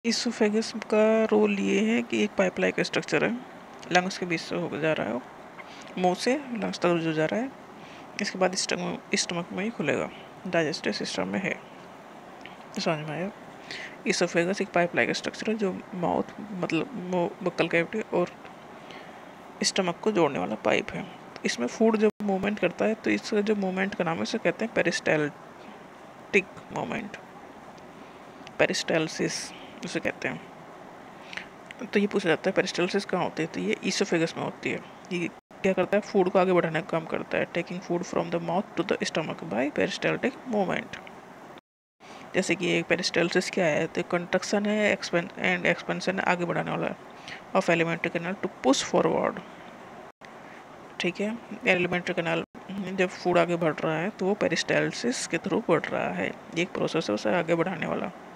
Oesophagus का role ये है कि एक पाइप लाइक स्ट्रक्चर है, लंग्स के बीच से होकर जा रहा है, मुंह से लंग्स तक जो जा रहा है, इसके बाद स्टमक में ही खुलेगा, डाइजेस्टिव सिस्टम में है। समझ में आया? इसोफेगस एक पाइप लाइक स्ट्रक्चर है जो माउथ मतलब बक्कल कैविटी और स्टमक को जोड़ने वाला पाइप है। इसमें फूड जब मूवमेंट करता है तो इसका जो मूवमेंट का नाम है उसे कहते हैं पेरिस्टाल्टिक मूवमेंट, पेरिस्टाल्सिस उसे कहते हैं। तो ये पूछा जाता है पेरिस्टाल्सिस कहाँ होती है, तो ये इसोफेगस में होती है। ये क्या करता है, फूड को आगे बढ़ाने का काम करता है, taking food from the mouth to the stomach by peristaltic movement. जैसे कि एक पेरिस्टाल्सिस क्या है, तो कंट्रक्शन है एंड एक्सपेंशन है, आगे बढ़ाने वाला है, of alimentary canal to push forward. ठीक है, एलिमेंट्री कैनाल जब फूड आगे बढ़ रहा है तो वो पेरिस्टाल्सिस के थ्रू बढ़ रहा है, ये एक प्रोसेस है उसे आगे बढ़ाने वाला।